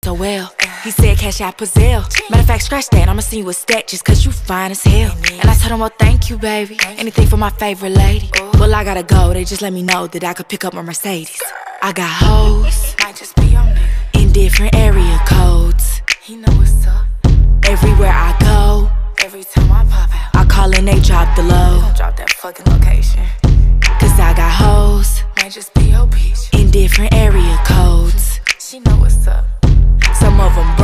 so well. He said cash out Pazelle. Matter of fact, scratch that, I'ma send you a stack just cause you fine as hell. And I told him, well, thank you, baby. Anything for my favorite lady. Well, I gotta go, they just let me know that I could pick up my Mercedes. I got hoes, might just be on me, in different area codes. He know what's up. Everywhere I go, every time I pop out, I call and they drop the low. Don't drop that fucking location. Cause I got hoes, might just be your bitch, in different area codes. She know what's up. Some of them